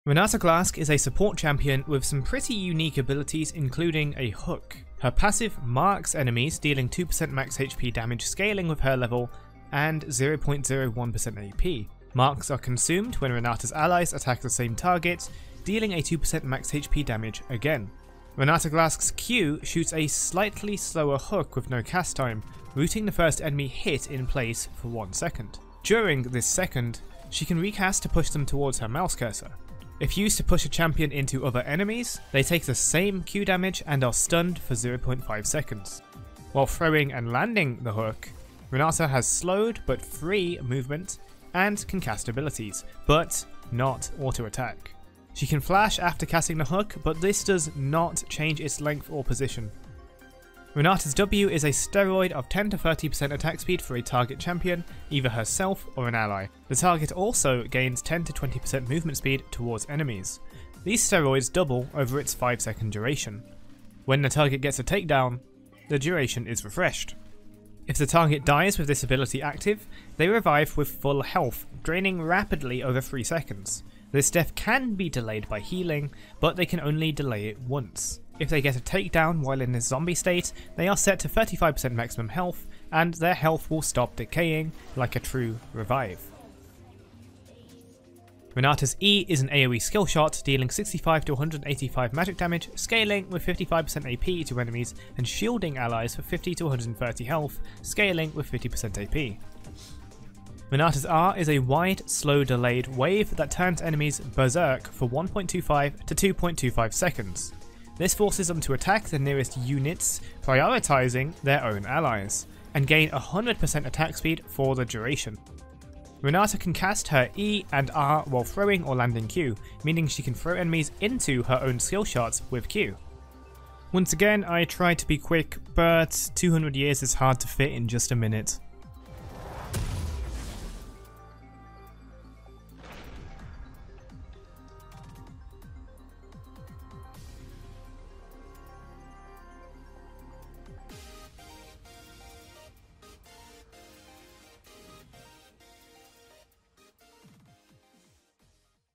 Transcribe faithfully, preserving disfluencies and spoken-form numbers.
Renata Glasc is a support champion with some pretty unique abilities, including a hook. Her passive marks enemies, dealing two percent max H P damage scaling with her level, and zero point zero one percent A P. Marks are consumed when Renata's allies attack the same target, dealing a two percent max H P damage again. Renata Glasc's Q shoots a slightly slower hook with no cast time, rooting the first enemy hit in place for one second. During this second, she can recast to push them towards her mouse cursor. If used to push a champion into other enemies, they take the same Q damage and are stunned for zero point five seconds. While throwing and landing the hook, Renata has slowed but free movement and can cast abilities, but not auto attack. She can flash after casting the hook, but this does not change its length or position. Renata's W is a steroid of ten to thirty percent attack speed for a target champion, either herself or an ally. The target also gains ten to twenty percent movement speed towards enemies. These steroids double over its five second duration. When the target gets a takedown, the duration is refreshed. If the target dies with this ability active, they revive with full health, draining rapidly over three seconds. This death can be delayed by healing, but they can only delay it once. If they get a takedown while in this zombie state, they are set to thirty-five percent maximum health, and their health will stop decaying like a true revive. Renata's E is an AoE skill shot, dealing sixty-five to one hundred eighty-five magic damage, scaling with fifty-five percent A P to enemies, and shielding allies for fifty to one hundred thirty health, scaling with fifty percent A P. Renata's R is a wide, slow delayed wave that turns enemies berserk for one point two five to two point two five seconds. This forces them to attack the nearest units, prioritizing their own allies, and gain one hundred percent attack speed for the duration. Renata can cast her E and R while throwing or landing Q, meaning she can throw enemies into her own skill shots with Q. Once again, I tried to be quick, but two hundred years is hard to fit in just a minute.